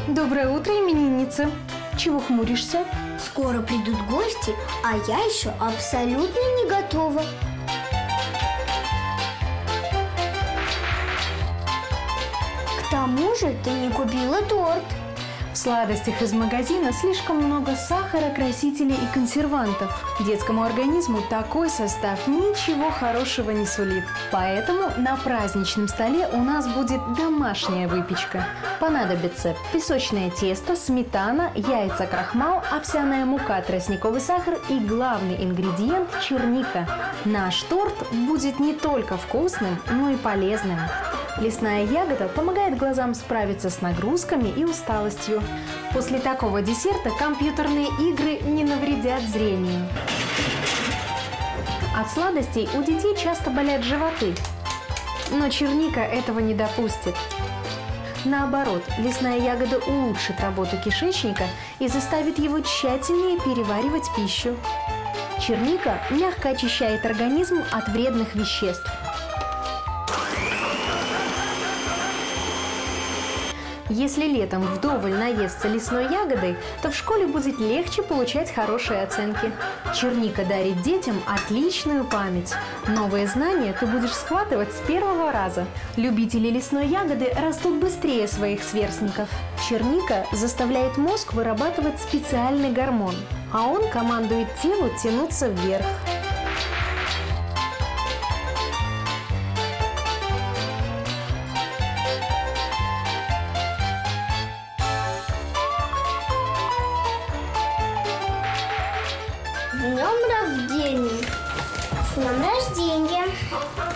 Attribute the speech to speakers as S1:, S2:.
S1: Доброе утро, именинница. Чего хмуришься?
S2: Скоро придут гости, а я еще абсолютно не готова. К тому же ты не купила торт.
S1: В сладостях из магазина слишком много сахара, красителей и консервантов. Детскому организму такой состав ничего хорошего не сулит. Поэтому на праздничном столе у нас будет домашняя выпечка. Понадобится песочное тесто, сметана, яйца, крахмал, овсяная мука, тростниковый сахар и главный ингредиент – черника. Наш торт будет не только вкусным, но и полезным. Лесная ягода помогает глазам справиться с нагрузками и усталостью. После такого десерта компьютерные игры не навредят зрению. От сладостей у детей часто болят животы, но черника этого не допустит. Наоборот, лесная ягода улучшит работу кишечника и заставит его тщательнее переваривать пищу. Черника мягко очищает организм от вредных веществ. Если летом вдоволь наесться лесной ягодой, то в школе будет легче получать хорошие оценки. Черника дарит детям отличную память. Новые знания ты будешь схватывать с первого раза. Любители лесной ягоды растут быстрее своих сверстников. Черника заставляет мозг вырабатывать специальный гормон, а он командует телу тянуться вверх.
S2: С днем рождения! С днем рождения!